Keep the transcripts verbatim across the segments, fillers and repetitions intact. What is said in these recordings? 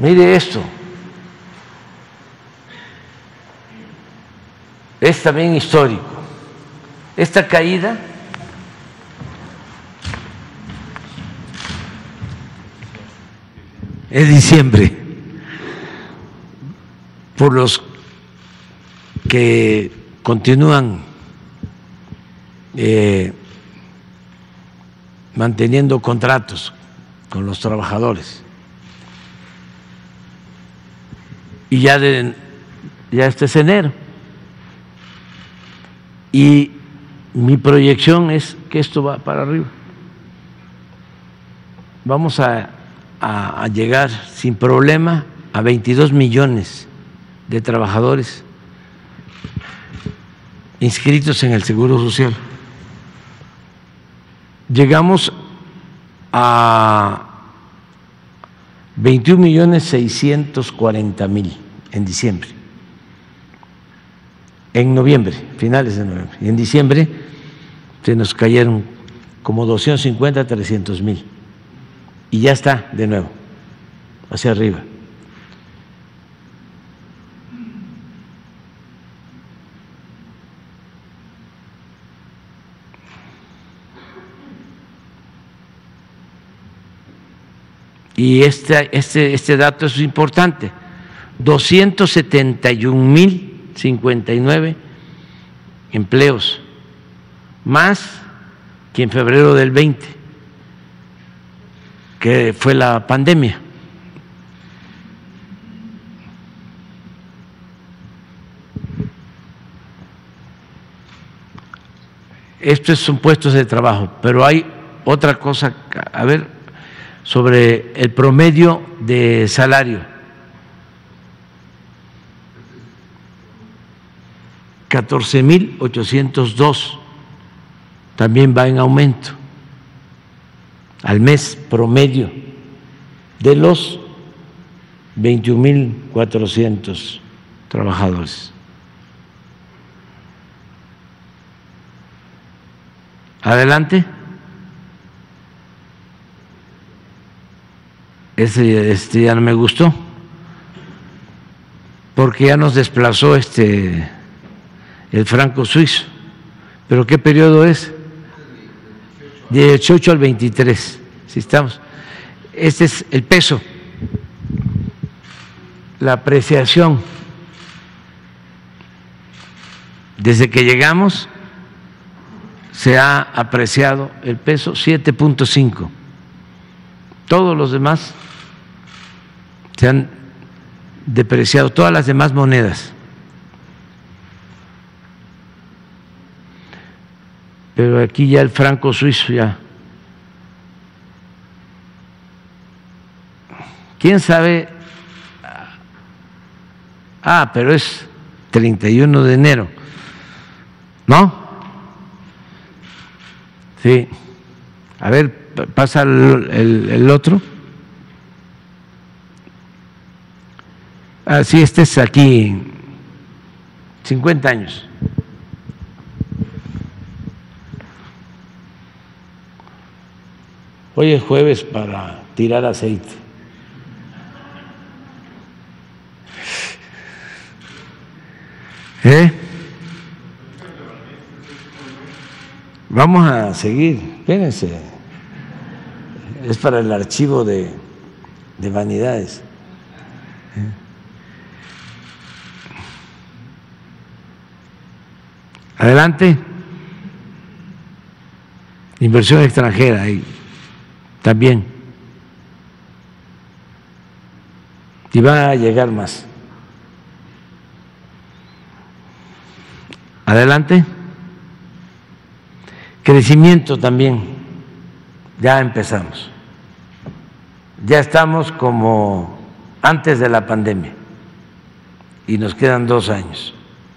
Mire esto, es también histórico. Esta caída es diciembre, por los que continúan eh, manteniendo contratos con los trabajadores. Y ya, de, ya este es enero. Y mi proyección es que esto va para arriba. Vamos a, a, a llegar sin problema a veintidós millones de trabajadores inscritos en el Seguro Social. Llegamos a veintiún millones seiscientos cuarenta mil en diciembre, en noviembre, finales de noviembre. Y en diciembre se nos cayeron como doscientos cincuenta, trescientos mil. Y ya está de nuevo, hacia arriba. Y este, este, este dato es importante, doscientos setenta y un mil cincuenta y nueve empleos, más que en febrero del veinte, que fue la pandemia. Estos son puestos de trabajo, pero hay otra cosa, a ver, sobre el promedio de salario. catorce mil ochocientos dos, también va en aumento al mes promedio de los veintiún mil cuatrocientos trabajadores. Adelante. Ese, este ya no me gustó, porque ya nos desplazó este el franco suizo. ¿Pero qué periodo es? De dieciocho al veintitrés. Si estamos. Este es el peso, la apreciación. Desde que llegamos se ha apreciado el peso siete punto cinco. Todos los demás se han depreciado, todas las demás monedas. Pero aquí ya el franco suizo ya. ¿Quién sabe? Ah, pero es treinta y uno de enero, ¿no? Sí. A ver, pasa el, el, el otro. Ah, sí, este es aquí, cincuenta años. Hoy es jueves para tirar aceite. ¿Eh? Vamos a seguir, espérense. Es para el archivo de, de vanidades. Adelante. Inversión extranjera ahí también. Y va a llegar más. Adelante. Crecimiento también. Ya empezamos. Ya estamos como antes de la pandemia y nos quedan dos años.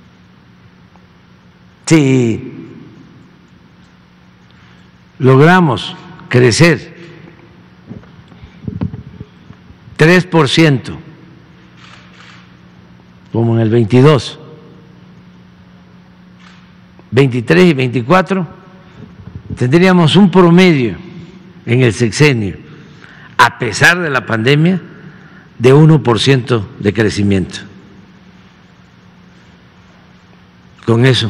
Si logramos crecer tres por ciento, como en el veintidós, veintitrés y veinticuatro, tendríamos un promedio en el sexenio, a pesar de la pandemia, de uno por ciento de crecimiento. Con eso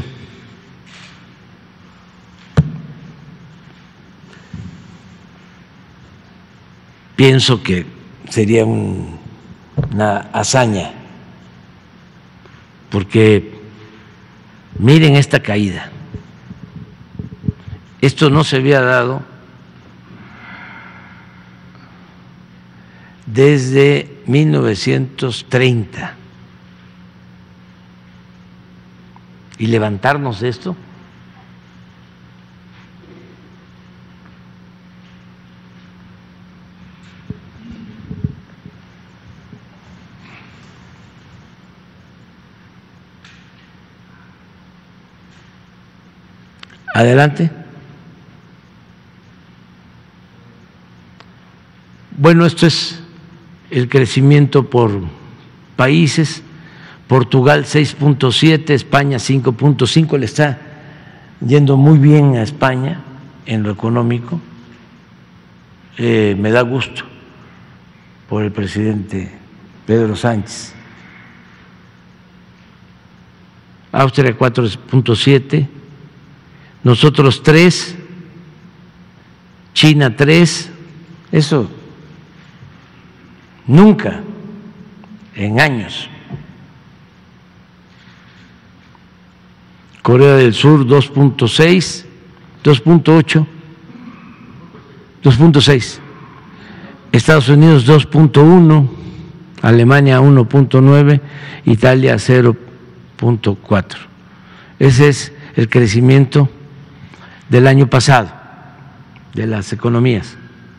pienso que sería un, una hazaña, porque miren esta caída. Esto no se había dado desde mil novecientos treinta. Y levantarnos de esto adelante. Bueno, esto es el crecimiento por países. Portugal seis punto siete, España cinco punto cinco, le está yendo muy bien a España en lo económico. Eh, me da gusto por el presidente Pedro Sánchez. Austria cuatro punto siete, nosotros tres, China tres, eso nunca en años. Corea del Sur dos punto seis, dos punto ocho, dos punto seis, Estados Unidos dos punto uno, Alemania uno punto nueve, Italia cero punto cuatro. Ese es el crecimiento del año pasado de las economías.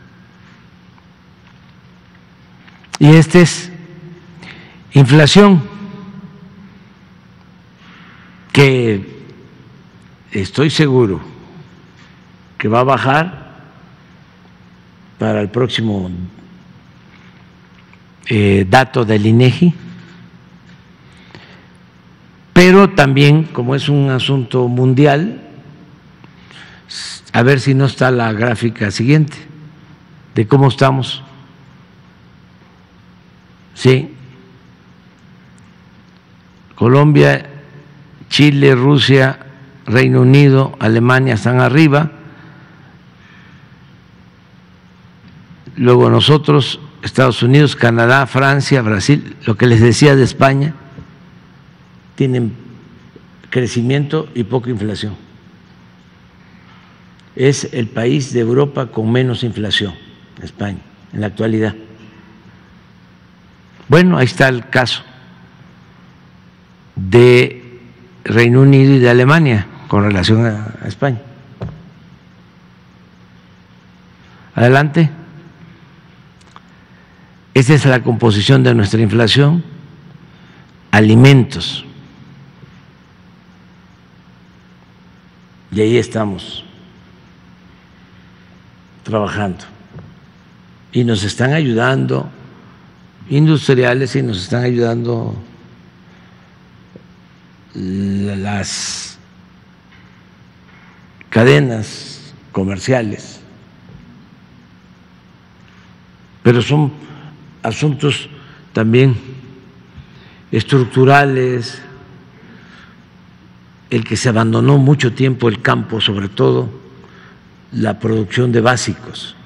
Y este es inflación, que estoy seguro que va a bajar para el próximo eh, dato del INEGI, pero también, como es un asunto mundial, a ver si no está la gráfica siguiente de cómo estamos. Sí, Colombia, Chile, Rusia, Reino Unido, Alemania están arriba, luego nosotros, Estados Unidos, Canadá, Francia, Brasil, lo que les decía de España, tienen crecimiento y poca inflación. Es el país de Europa con menos inflación, España, en la actualidad. Bueno, ahí está el caso de Reino Unido y de Alemania con relación a España. Adelante. Esta es la composición de nuestra inflación. Alimentos. Y ahí estamos trabajando. Y nos están ayudando industriales y nos están ayudando las cadenas comerciales, pero son asuntos también estructurales, el que se abandonó mucho tiempo el campo, sobre todo la producción de básicos.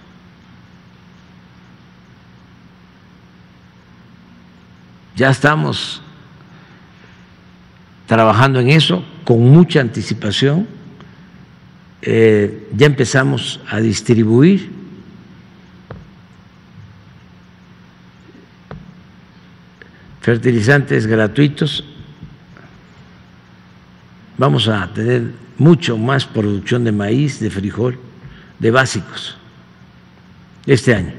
Ya estamos trabajando en eso con mucha anticipación, eh, ya empezamos a distribuir fertilizantes gratuitos, vamos a tener mucho más producción de maíz, de frijol, de básicos este año.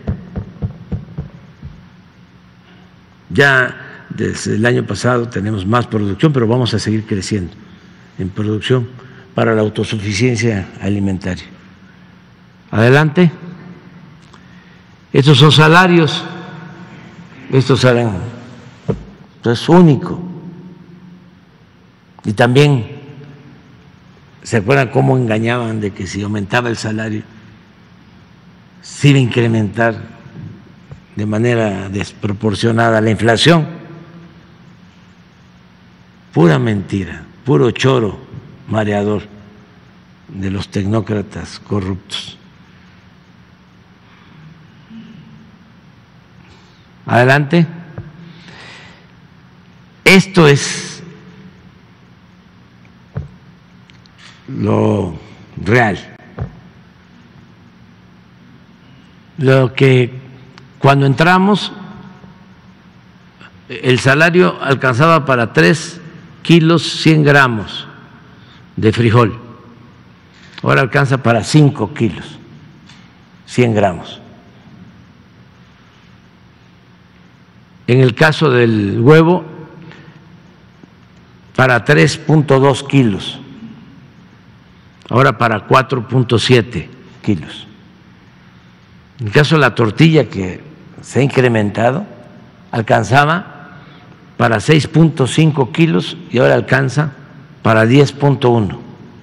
Ya desde el año pasado tenemos más producción, pero vamos a seguir creciendo en producción para la autosuficiencia alimentaria. Adelante. Estos son salarios, estos salen, esto es único. Y también, ¿se acuerdan cómo engañaban de que si aumentaba el salario se iba a incrementar de manera desproporcionada la inflación. Pura mentira, puro choro mareador de los tecnócratas corruptos. Adelante. Esto es lo real. Lo que cuando entramos el salario alcanzaba para tres kilos cien gramos de frijol. Ahora alcanza para cinco kilos cien gramos. En el caso del huevo, para tres punto dos kilos, ahora para cuatro punto siete kilos. En el caso de la tortilla, que se ha incrementado, alcanzaba para seis punto cinco kilos y ahora alcanza para diez punto uno.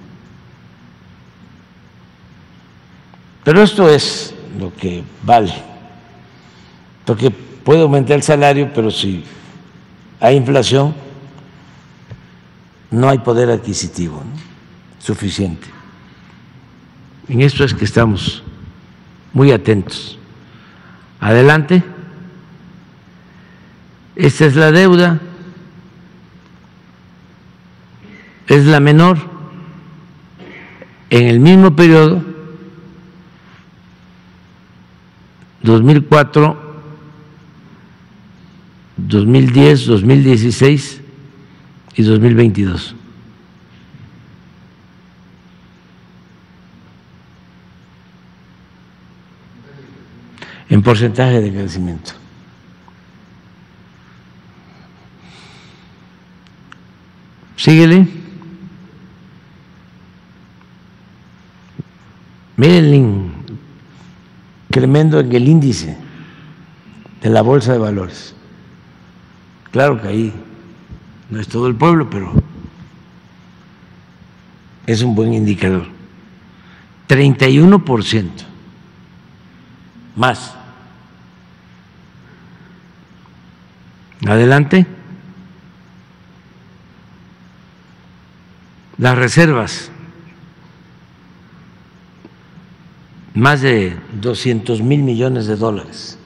Pero esto es lo que vale, porque puede aumentar el salario, pero si hay inflación, no hay poder adquisitivo, ¿no?, suficiente. En esto es que estamos muy atentos. Adelante. Esta es la deuda, es la menor. En el mismo periodo, dos mil cuatro, dos mil diez, dos mil dieciséis y dos mil veintidós. En porcentaje de crecimiento. Síguele. Miren el incremento en el índice de la Bolsa de Valores. Claro que ahí no es todo el pueblo, pero es un buen indicador. treinta y uno por ciento más. Adelante. Las reservas, más de doscientos mil millones de dólares.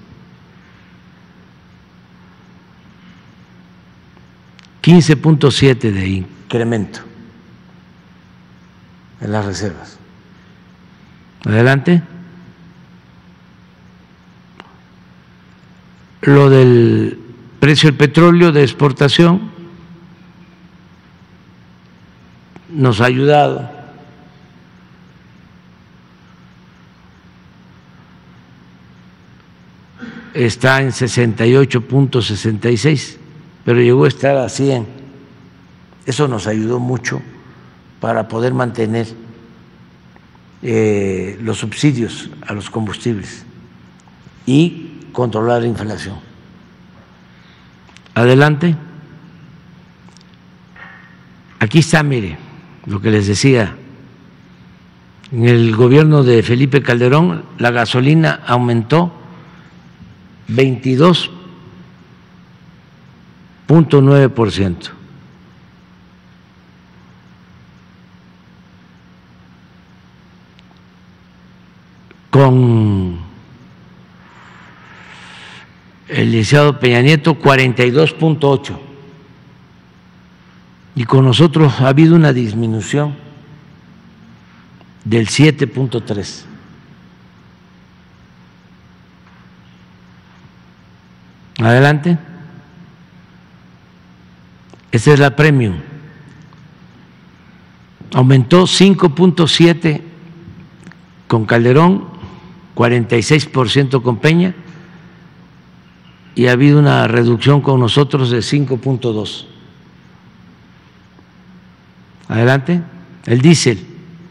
quince punto siete de incremento en las reservas. Adelante. Lo del precio del petróleo de exportación nos ha ayudado. Está en sesenta y ocho punto sesenta y seis, pero llegó a estar a cien. Eso nos ayudó mucho para poder mantener eh, los subsidios a los combustibles y controlar la inflación. Adelante. Aquí está, mire, lo que les decía. En el gobierno de Felipe Calderón, la gasolina aumentó veintidós punto nueve por ciento. Con el licenciado Peña Nieto, cuarenta y dos punto ocho. Y con nosotros ha habido una disminución del siete punto tres. Adelante. Esta es la premium. Aumentó cinco punto siete con Calderón, cuarenta y seis por ciento con Peña, y ha habido una reducción con nosotros de cinco punto dos. Adelante. El diésel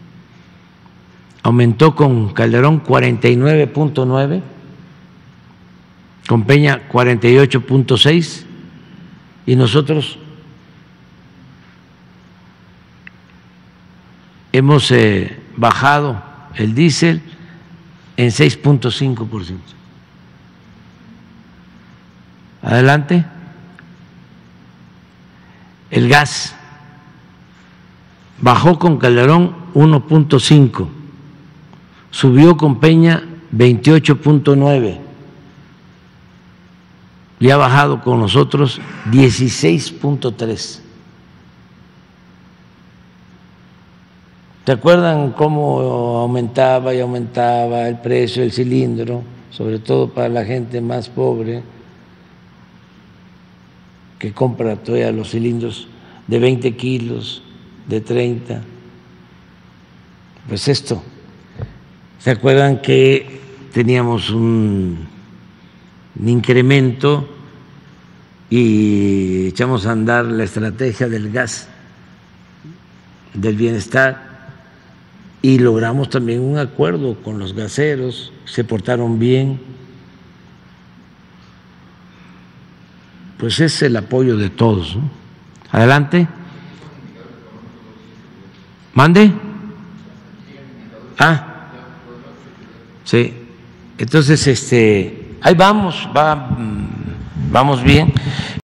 aumentó con Calderón cuarenta y nueve punto nueve, con Peña cuarenta y ocho punto seis, y nosotros hemos eh, bajado el diésel en seis punto cinco por ciento. Adelante. El gas bajó con Calderón uno punto cinco, subió con Peña veintiocho punto nueve y ha bajado con nosotros dieciséis punto tres. ¿Te acuerdan cómo aumentaba y aumentaba el precio del cilindro, sobre todo para la gente más pobre que compra todavía los cilindros de veinte kilos, de treinta? Pues esto, ¿se acuerdan que teníamos un, un incremento y echamos a andar la estrategia del gas, del bienestar, y logramos también un acuerdo con los gaseros, se portaron bien? Pues es el apoyo de todos, ¿no? Adelante. ¿Mande? Ah, sí. Entonces, este, ahí vamos, va, vamos bien.